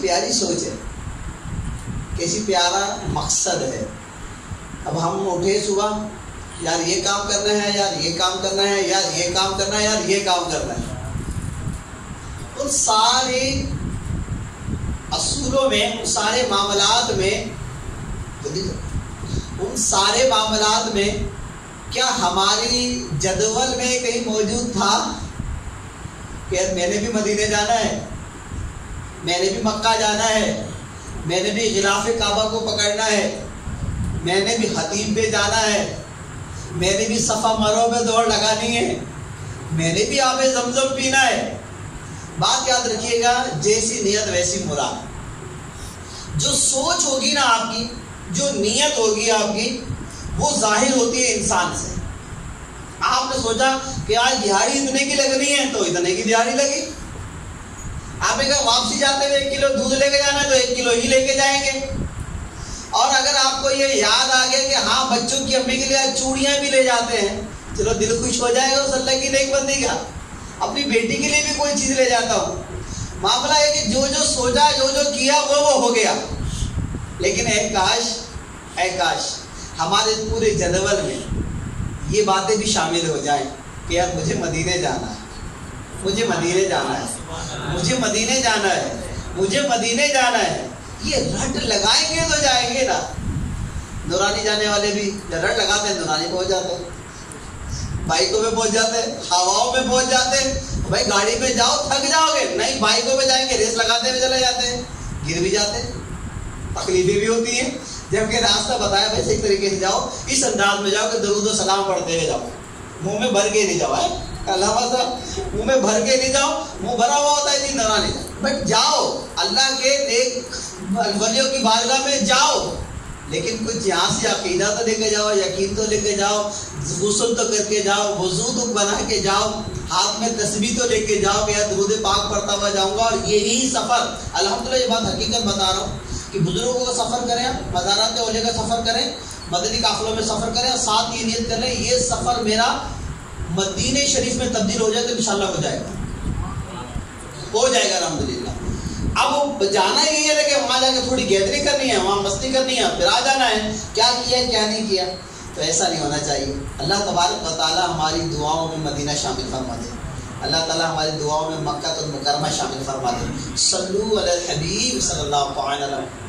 پیاری سوچ ہے، کیسی پیارا مقصد ہے. اب ہم اٹھے صبح، یار یہ کام کرنا ہے، یار یہ کام کرنا ہے، یار یہ کام کرنا ہے، یار یہ کام کرنا ہے. ان سارے اصولوں میں، ان سارے معاملات میں، ان سارے معاملات میں کیا ہماری جدول میں کہیں موجود تھا کہ میں نے بھی مدینے جانا ہے، میں نے بھی مکہ جانا ہے، میں نے بھی غلاف کعبہ کو پکڑنا ہے، میں نے بھی خطیب پہ جانا ہے، میں نے بھی صفا مرو پہ دوڑ لگانی ہے، میں نے بھی آب زمزم پینا ہے؟ بات یاد رکھیے گا، جیسی نیت ویسی مراد. جو سوچ ہوگی نا آپ کی، جو نیت ہوگی آپ کی، وہ ظاہر ہوتی ہے انسان سے. آپ نے سوچا کہ آج دیہاڑی اتنے کی لگنی ہے تو اتنے کی دیہاڑی لگی. آپ نے کہا واپسی جاتے ہوئے 1 کلو دودھ لے کے جانا ہے تو 1 کلو ہی لے کے جائیں گے. اور اگر آپ کو یہ یاد آ گیا کہ ہاں بچوں کی امی کے لیے چوڑیاں بھی لے جاتے ہیں، چلو دل خوش ہو جائے گا اس اللہ کی نیک بندی کا. اپنی بیٹی کے لیے بھی کوئی چیز لے جاتا ہوں. معاملہ ہے کہ جو جو سوچا، جو جو کیا، وہ ہو گیا. لیکن اے کاش ہمارے پورے جدول میں یہ باتیں بھی شامل ہو جائیں کہ یار مجھے مدینے جانا ہے، مجھے مدینے جانا ہے، مجھے مدینے جانا ہے، مجھے مدینے جانا ہے. یہ رٹ لگائیں گے تو جائیں گے نا. نورانی جانے والے بھی رٹ لگاتے ہیں، نورانی پہنچ جاتے ہیں، بائکوں پہ پہنچ جاتے ہیں، ہواؤں میں پہنچ جاتے ہیں. بھائی گاڑی پہ جاؤ تھک جاؤ گے، نہیں بائکوں پہ جائیں گے ریس لگاتے ہوئے چلے جاتے ہیں، گر بھی جاتے ہیں، تکلیفیں بھی ہوتی ہیں. جبکہ راستہ بتایا بھائی صحیح طریقے سے جاؤ، اس انداز میں جاؤ کہ درود و سلام پڑھتے ہوئے جاؤ، منہ میں بھر کے نہیں جاؤ. علامہ صاحب منہ میں بھر کے نہیں جاؤ، منہ بھرا ہوا ہوتا ہے نہیں نورانی. بٹ جاؤ اللہ کے نیک ولیوں کی بارگاہ میں جاؤ، لیکن کچھ یہاں سے عقیدہ تو لے کے جاؤ، یقین تو لے کے جاؤ، غسل تو کر کے جاؤ، وضو تو بنا کے جاؤ، ہاتھ میں تسبیح تو لے کے جاؤ کہ یا درود پاک پڑھتا ہوا جاؤں گا. اور یہی سفر، الحمدللہ یہ بات حقیقت بتا رہا ہوں کہ بزرگوں کا سفر کریں، مزارات اولیاء کا سفر کریں، مدنی قافلوں میں سفر کریں، اور ساتھ یہ نیت کر لیں یہ سفر میرا مدینے شریف میں تبدیل ہو جائے تو انشاءاللہ ہو جائے گا الحمدللہ. اب جانا ہی ہے کہ وہاں جا کے تھوڑی گیدرنگ کرنی ہے، وہاں مستی کرنی ہے، پھر آ جانا ہے کیا کیا کیا نہیں کیا. تو ایسا نہیں ہونا چاہیے. اللہ تبارک و تعالیٰ ہماری دعاؤں میں مدینہ شامل فرما دے. اللہ تعالیٰ ہماری دعاؤں میں مکہ المکرمہ شامل فرما دے. صلو علی الحبیب صلی اللہ علیہ وسلم.